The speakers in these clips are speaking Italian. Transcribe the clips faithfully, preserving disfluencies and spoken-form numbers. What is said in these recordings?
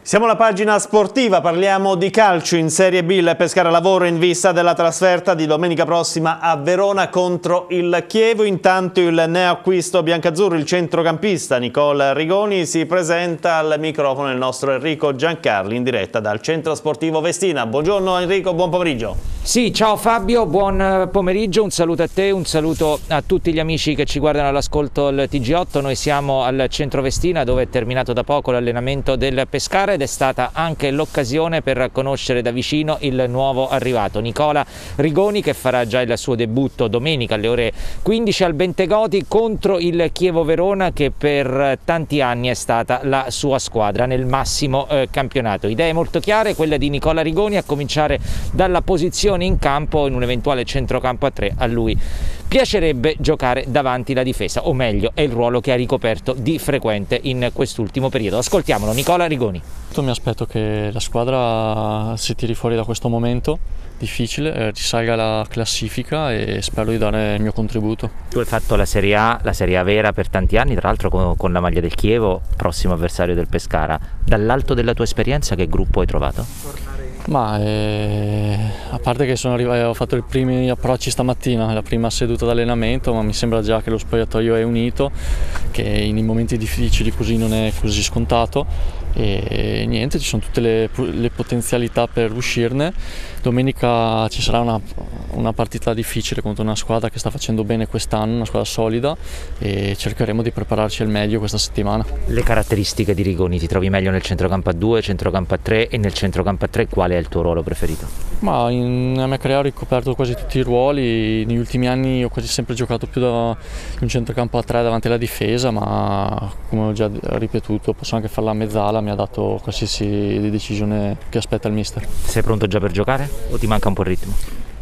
Siamo alla pagina sportiva, parliamo di calcio in Serie B. Il Pescara lavora in vista della trasferta di domenica prossima a Verona contro il Chievo. Intanto il neoacquisto biancazzurro, il centrocampista Nicola Rigoni, si presenta al microfono il nostro Enrico Giancarli in diretta dal Centro Sportivo Vestina. Buongiorno Enrico, buon pomeriggio. Sì, ciao Fabio, buon pomeriggio, un saluto a te, un saluto a tutti gli amici che ci guardano all'ascolto al T G otto. Noi siamo al Centro Vestina dove è terminato da poco l'allenamento del Pescara ed è stata anche l'occasione per conoscere da vicino il nuovo arrivato Nicola Rigoni, che farà già il suo debutto domenica alle ore quindici al Bentegodi contro il Chievo Verona, che per tanti anni è stata la sua squadra nel massimo eh, campionato. Idee molto chiare, quella di Nicola Rigoni, a cominciare dalla posizione in campo. In un eventuale centrocampo a tre a lui piacerebbe giocare davanti la difesa, o meglio è il ruolo che ha ricoperto di frequente in quest'ultimo periodo. Ascoltiamolo, Nicola Rigoni. Mi aspetto che la squadra si tiri fuori da questo momento difficile, eh, risalga la classifica e spero di dare il mio contributo. Tu hai fatto la Serie A, la Serie A vera per tanti anni, tra l'altro con, con la maglia del Chievo, prossimo avversario del Pescara. Dall'alto della tua esperienza che gruppo hai trovato? Ma eh, a parte che sono arrivato, ho fatto i primi approcci stamattina, la prima seduta d'allenamento, ma mi sembra già che lo spogliatoio è unito, che in momenti difficili così non è così scontato. E niente, ci sono tutte le, le potenzialità per uscirne. Domenica ci sarà una, una partita difficile contro una squadra che sta facendo bene quest'anno, una squadra solida, e cercheremo di prepararci al meglio questa settimana. Le caratteristiche di Rigoni, ti trovi meglio nel centrocampo a due, centrocampo a tre, e nel centrocampo a tre quale è il tuo ruolo preferito? Ma in, nella mia carriera ho ricoperto quasi tutti i ruoli. Negli ultimi anni ho quasi sempre giocato più da un centrocampo a tre davanti alla difesa, ma come ho già ripetuto posso anche farla a mezzala, mi ha dato qualsiasi decisione che aspetta il mister. Sei pronto già per giocare o ti manca un po' il ritmo?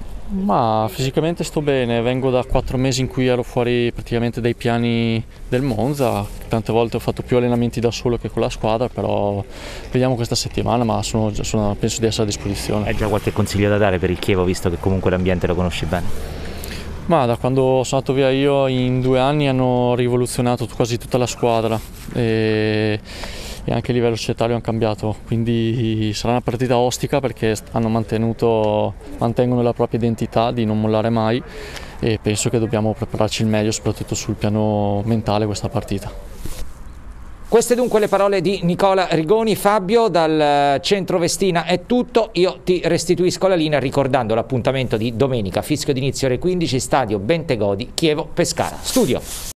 Ma fisicamente sto bene, vengo da quattro mesi in cui ero fuori praticamente dai piani del Monza. Tante volte ho fatto più allenamenti da solo che con la squadra, però vediamo questa settimana, ma sono, sono, penso di essere a disposizione. Hai già qualche consiglio da dare per il Chievo, visto che comunque l'ambiente lo conosci bene? Ma da quando sono andato via io in due anni hanno rivoluzionato quasi tutta la squadra e, e anche a livello societario hanno cambiato, quindi sarà una partita ostica perché hanno mantenuto, mantengono la propria identità di non mollare mai, e penso che dobbiamo prepararci il meglio soprattutto sul piano mentale questa partita. Queste dunque le parole di Nicola Rigoni. Fabio, dal Centro Vestina è tutto, io ti restituisco la linea ricordando l'appuntamento di domenica, fischio d'inizio ore quindici, stadio Bentegodi, Chievo Pescara. Studio.